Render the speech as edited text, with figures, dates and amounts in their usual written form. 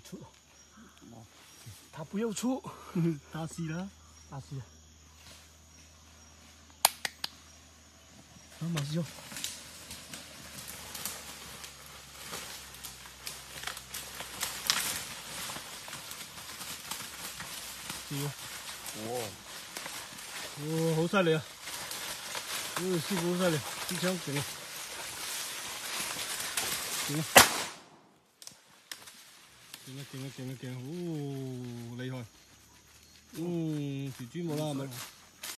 出，哦，他不要出，打死了，打死了。马上就。哦，好犀利啊！師傅好犀利，支槍勁啊！勁啊！哦，厲害！條豬冇啦，係咪？